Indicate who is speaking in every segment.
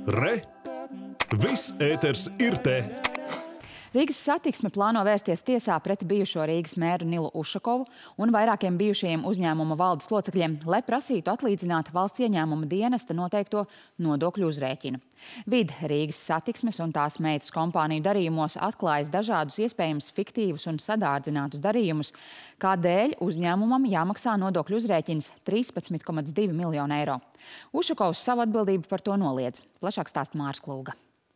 Speaker 1: Re! Viss ēters ir te!
Speaker 2: Rīgas satiksme plāno vērsties tiesā pret bijušo Rīgas mēru Nilu Ušakovu un vairākiem bijušajiem uzņēmuma valdes locekļiem, lai prasītu atlīdzināt valsts ieņēmuma dienesta noteikto nodokļu uzrēķinu. Vid Rīgas satiksmes un tās meitas kompāniju darījumos atklājas dažādus iespējams fiktīvus un sadārdzinātus darījumus, kādēļ uzņēmumam jāmaksā nodokļu uzrēķins 13,2 miljonu eiro. Ušakovs savu atbildību par to noliedz. Plašāk stāsta Māris Klūga.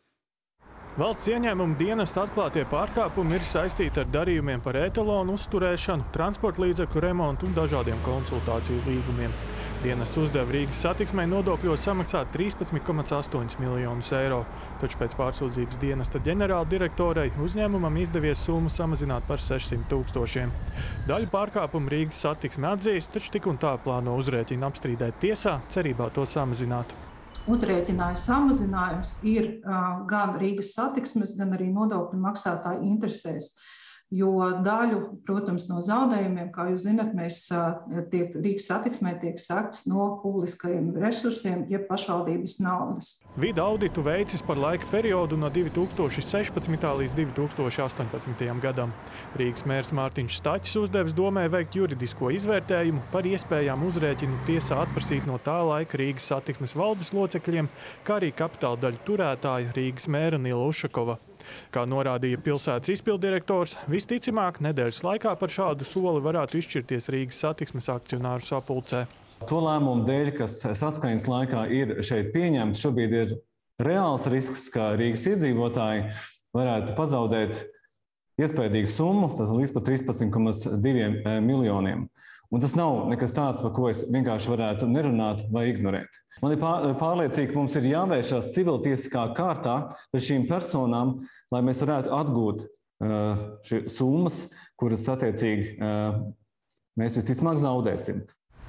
Speaker 3: Valsts ieņēmuma dienesta atklātie pārkāpumi ir saistīti ar darījumiem par etalonu uzturēšanu, transporta līdzekļu remontu un dažādiem konsultāciju līgumiem. Dienests uzdeva Rīgas satiksmei nodokļos samaksāt 13,8 miljonus eiro, taču pēc pārsūdzības dienesta ģenerāla direktorei uzņēmumam izdevies summu samazināt par 600 000. Daļu pārkāpumu Rīgas satiksme atzīst, taču tik un tā plāno uzrēķinu apstrīdēt tiesā, cerībā to samazināt.
Speaker 4: Uzrēķinājums samazinājums ir gan Rīgas satiksmes, gan arī nodokļu maksātāju interesēs. Jo daļu, protams, no zaudējumiem, kā jūs zināt, Rīgas satiksmē tiek sekts no publiskajiem resursiem, jeb pašvaldības naudas.
Speaker 3: Vida auditu veicis par laika periodu no 2016. līdz 2018. gadam. Rīgas mērs Mārtiņš Staķis uzdevis domē veikt juridisko izvērtējumu par iespējām uzrēķinu tiesā atprasīt no tā laika Rīgas satiksmes valdes locekļiem, kā arī kapitāla daļu turētāja Rīgas mēra Nila Ušakova. Kā norādīja pilsētas izpilddirektors, visticamāk nedēļas laikā par šādu soli varētu izšķirties Rīgas satiksmes akcionāru sapulcē.
Speaker 5: To lēmumu dēļ, kas saskaņas laikā ir šeit pieņemts, šobrīd ir reāls risks, ka Rīgas iedzīvotāji varētu pazaudēt iespējīgu summu, līdz pat 13,2 miljoniem. Un tas nav nekas tāds, par ko es vienkārši varētu nerunāt vai ignorēt. Man ir pārliecīgi, ka mums ir jāvēršās civiltiesiskā kārtā par šīm personām, lai mēs varētu atgūt summas, kuras attiecīgi mēs visticamāk zaudēsim.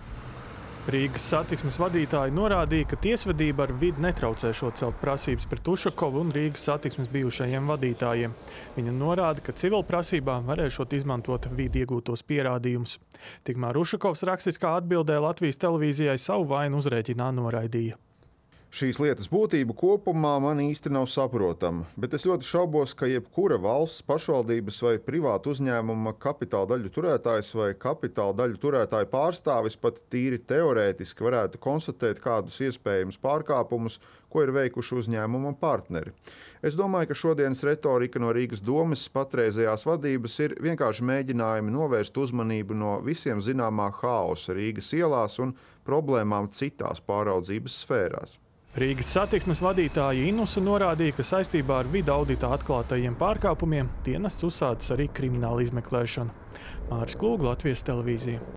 Speaker 3: Rīgas satiksmes vadītāji norādīja, ka tiesvedība ar Vidu netraucēšot celt prasības pret Ušakovu un Rīgas satiksmes bijušajiem vadītājiem. Viņa norāda, ka civilprasībā varēšot izmantot Vidu iegūtos pierādījumus. Tikmēr Ušakovs rakstiskā atbildē Latvijas televīzijai savu vainu uzrēķinā noraidīja.
Speaker 6: Šīs lietas būtība kopumā man īsti nav saprotama, bet es ļoti šaubos, ka jebkura valsts, pašvaldības vai privāta uzņēmuma kapitāla daļu turētājs vai kapitāla daļu turētāju pārstāvis pat tīri teorētiski varētu konstatēt kādus iespējamus pārkāpumus, ko ir veikuši uzņēmuma partneri. Es domāju, ka šodienas retorika no Rīgas domes patreizējās vadības ir vienkārši mēģinājumi novērst uzmanību no visiem zināmā haosa Rīgas ielās un problēmām citās pāraudzības sfērās.
Speaker 3: Rīgas satiksmes vadītāja Inusa norādīja, ka saistībā ar Vida auditā atklātajiem pārkāpumiem dienests uzsācis arī kriminālu izmeklēšanu. Māris Klūga, Latvijas televīzija.